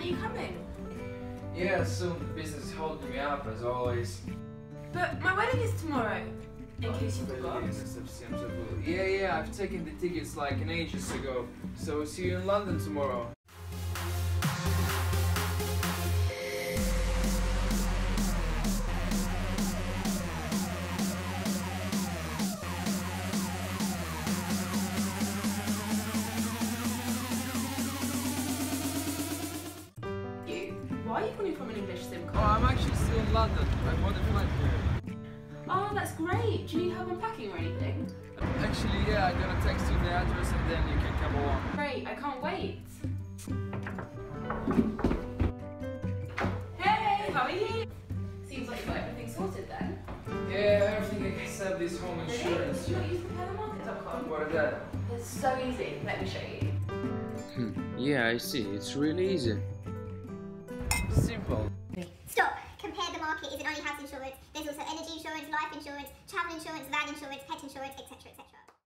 you coming? Yeah, soon. The business is holding me up as always. But my wedding is tomorrow. In case you forgot. Yeah, I've taken the tickets like an ages ago. So see you in London tomorrow. Why are you calling from an English SIM Oh, card? I'm actually still in London. I bought a flight here. Oh, that's great. Do you need help unpacking or anything? Actually, yeah, I'm gonna text you the address and then you can come along. Great, I can't wait. Hey, how are you? Seems like you got everything sorted then. Yeah, everything except this home insurance. Really? Do you not use Comparethemarket.com? What is that? It's so easy. Let me show you. Yeah, I see. It's really easy. Simple. Stop! Compare the Market isn't only house insurance, there's also energy insurance, life insurance, travel insurance, van insurance, pet insurance, etc. etc.